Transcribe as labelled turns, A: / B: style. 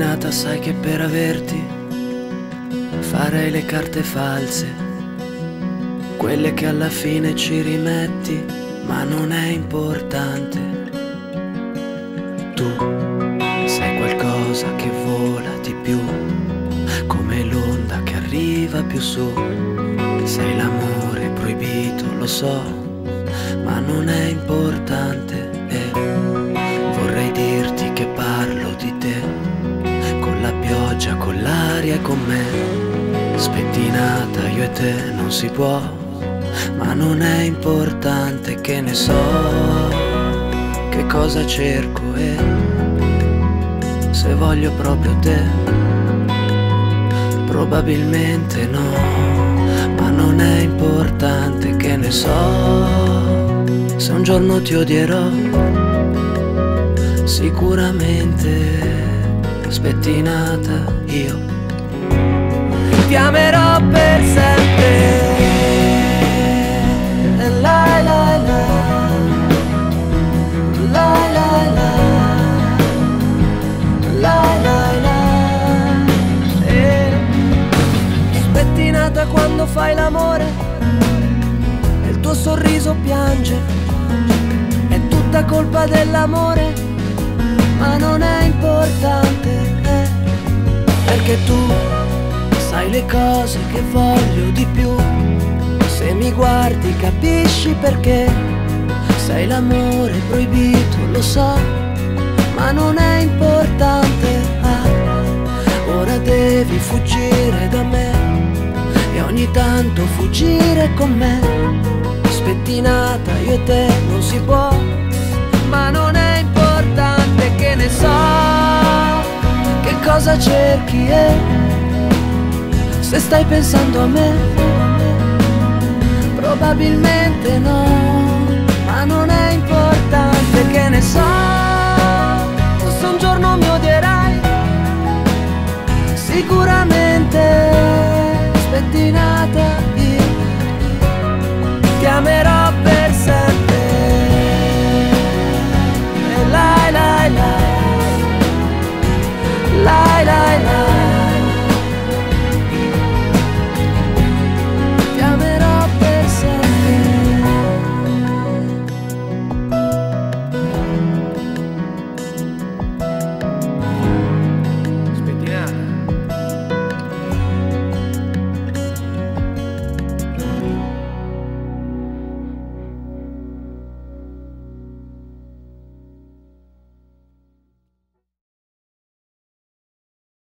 A: Spettinata, sai che per averti farei le carte false, quelle che alla fine ci rimetti, ma non è importante. Tu sei qualcosa che vola di più, come l'onda che arriva più su. Sei l'amore proibito, lo so, ma non è importante. Vorrei dirti che parlo di te, con la pioggia, con l'aria e con me. Spettinata, io e te non si può, ma non è importante, che ne so che cosa cerco e se voglio proprio te. Probabilmente no, ma non è importante, che ne so se un giorno ti odierò. Sicuramente, spettinata, io ti amerò per sempre. La la la, la la la, la la la. Spettinata, quando fai l'amore e il tuo sorriso piange, è tutta colpa dell'amore, ma non è importante, perché tu sai le cose che voglio di più. Se mi guardi capisci perché. Sei l'amore proibito, lo so, ma non è importante. Ora devi fuggire da me e ogni tanto fuggire con me. Spettinata, io e te non si può, ma non è importante, che ne so che cosa cerchi e se stai pensando a me. Probabilmente no, ma non è importante, che ne so se un giorno mi odierai. Sicuramente, spettinata, io ti amerò